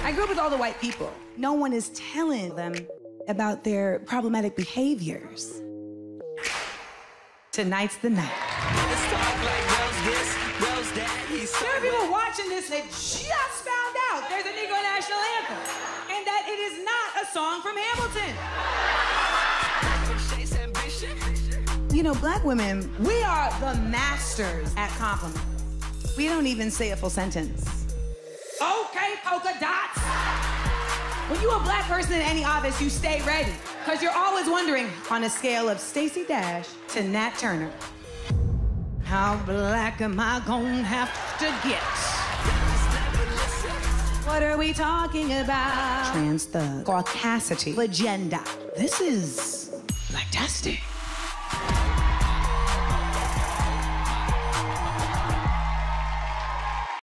I grew up with all the white people. No one is telling them about their problematic behaviors. Tonight's the night. There are people watching this that just found out there's a Negro National Anthem and that it is not a song from Hamilton. You know, black women, we are the masters at compliments. We don't even say a full sentence. Okay, polka dots. When you're a black person in any office, you stay ready. Because you're always wondering, on a scale of Stacey Dash to Nat Turner, how black am I gonna have to get? What are we talking about? Trans thug, caucasity, agenda. This is blacktastic.